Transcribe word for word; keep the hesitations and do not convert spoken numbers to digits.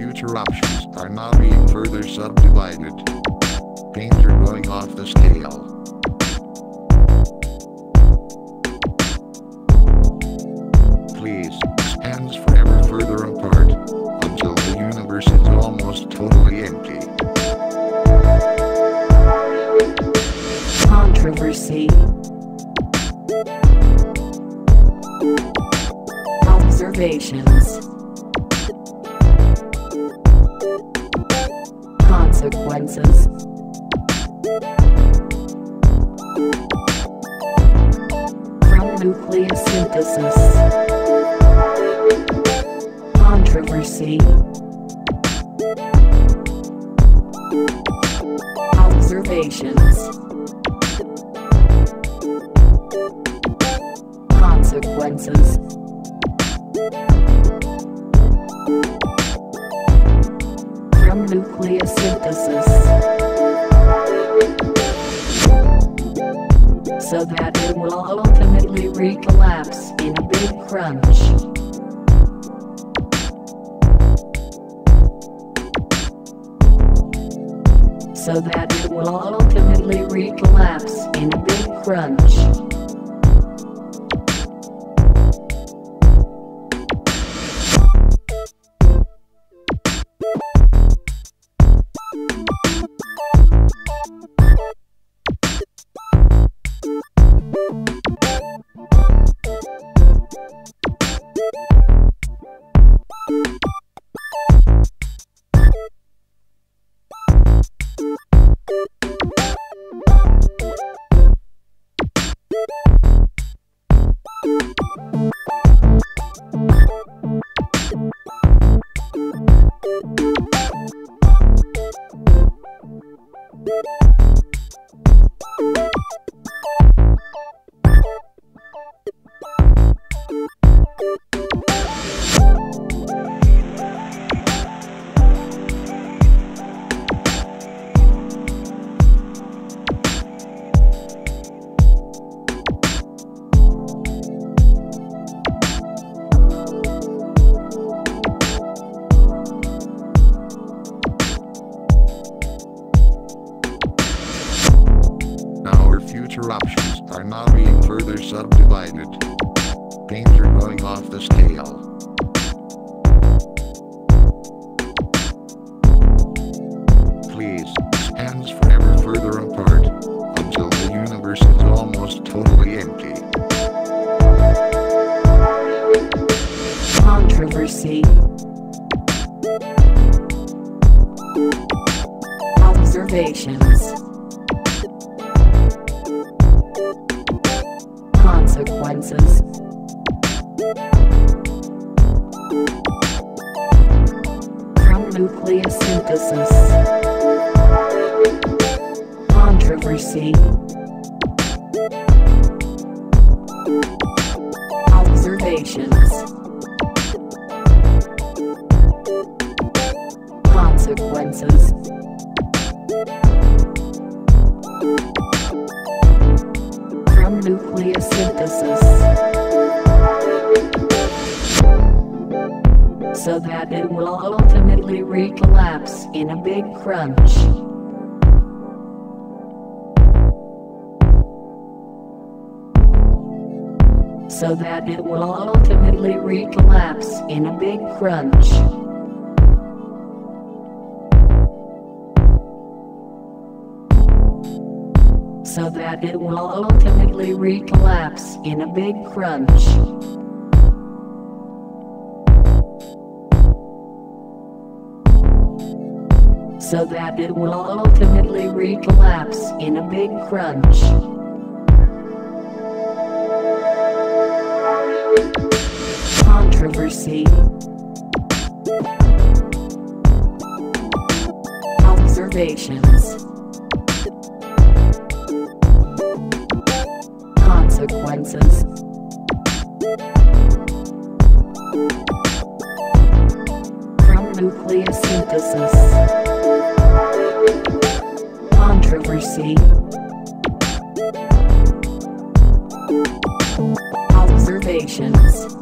future options are now being further subdivided. Danger going off the scale. Please, stands forever further apart, until the universe is almost totally empty. Controversy. Observations. Consequences. From nucleosynthesis. Controversy. Observations. Consequences. From nucleosynthesis. So that it will ultimately recollapse in a big crunch. So that it will ultimately recollapse in a big crunch. Future options are now being further subdivided. Danger going off the scale. Please, stands forever further apart, until the universe is almost totally empty. Controversy. Observations. Consequences. From nucleosynthesis. Controversy. Observations. Consequences. From nucleosynthesis. So that it will ultimately recollapse in a big crunch. So that it will ultimately recollapse in a big crunch. So that it will ultimately recollapse in a big crunch. So that it will ultimately recollapse in a big crunch. Controversy. Observations. Consequences. From nucleosynthesis. Controversy. Observations.